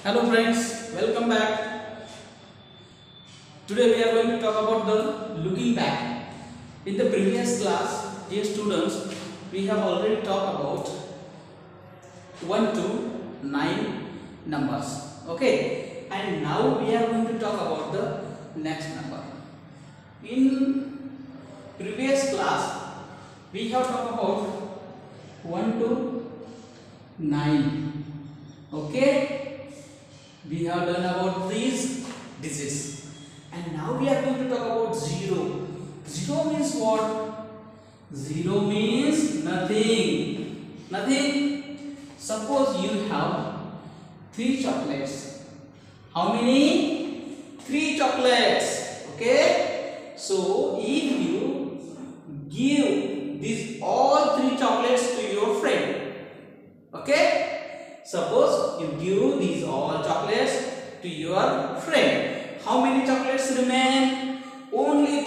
Hello friends, welcome back. Today we are going to talk about the looking back. In the previous class, dear students, we have already talked about 1 to 9 numbers. Okay, and now we are going to talk about the next number. In previous class, we have talked about 1 to 9. Okay. We have done about these digits, and now we are going to talk about 0. 0 means what? 0 means nothing. Nothing. Suppose you have 3 chocolates. How many? 3 chocolates. Okay. So if you give these all 3 chocolates to your friend, okay. Suppose you give these all chocolates to your friend. How many chocolates remain? Only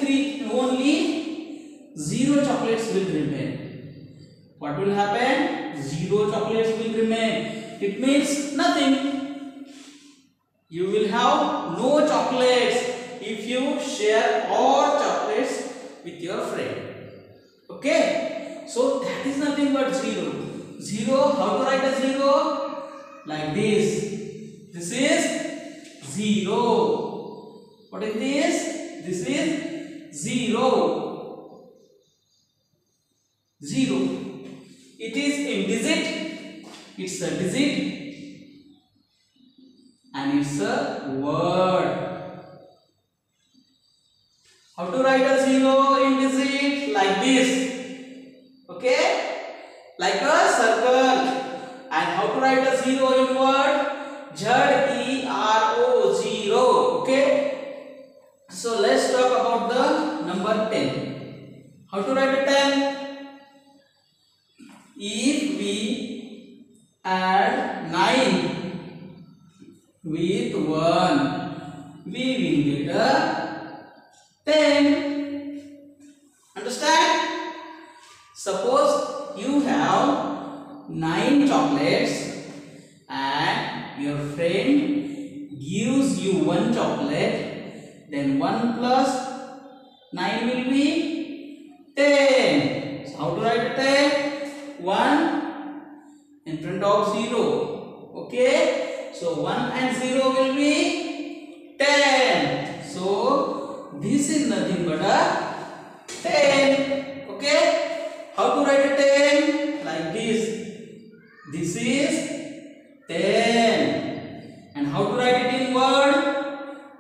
0 chocolates will remain. What will happen? 0 chocolates will remain. It means nothing. You will have no chocolates if you share all chocolates with your friend. Okay? So that is nothing but 0. 0, how to write a 0? Like this. This is 0. What is this? This is 0. 0. It is in digit. It's a digit. And it's a word. How to write a 0 in digit? Like this. Okay? Like a circle. And how to write a 0 in word? Z-E-R-O, 0. Okay. So let's talk about the number 10. How to write a 10? If we add 9 with 1, we will get a 10. Understand? Suppose you have 9 chocolates and your friend gives you 1 chocolate, then 1 plus 9 will be 10. So how to write a 10? 1 in front of 0. Okay. So 1 and 0 will be 10. So this is nothing but a 10. Okay. How to write a 10? Like this. This is 10. And how to write it in word?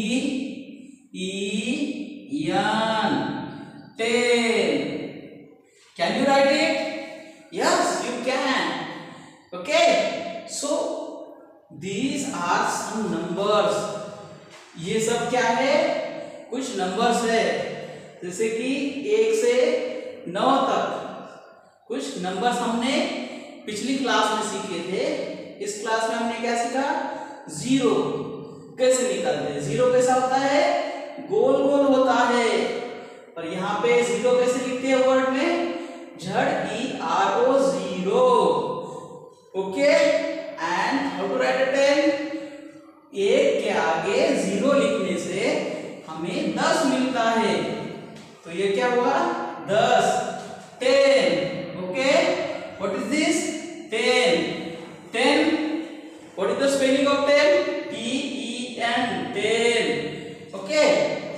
T-E-N. 10. Can you write it? Yes, you can. Okay. So these are some numbers. ये सब क्या है? कुछ numbers है, जैसे कि 1 से 9 तक कुछ नंबर्स हमने पिछली क्लास में सीखे थे। इस क्लास में हमने क्या सीखा? 0 कैसे निकालते हैं। 0 कैसा होता है? गोल गोल होता है। और यहाँ पे 0 कैसे लिखते हैं वर्ड में? Z-E-R-O, 0। Okay. And how to write a 10? 1 के आगे 0 लिखने से हमें 10 मिलता है। तो ये क्या हुआ? 10, 10। Okay. What is this? 10. 10. What is the spelling of 10? T-E-N. 10. Okay.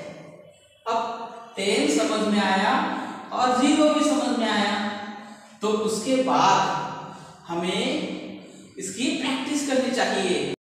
अब 10 समझ में आया और 0 भी समझ में आया, तो उसके बाद हमें इसकी प्रैक्टिस करनी चाहिए।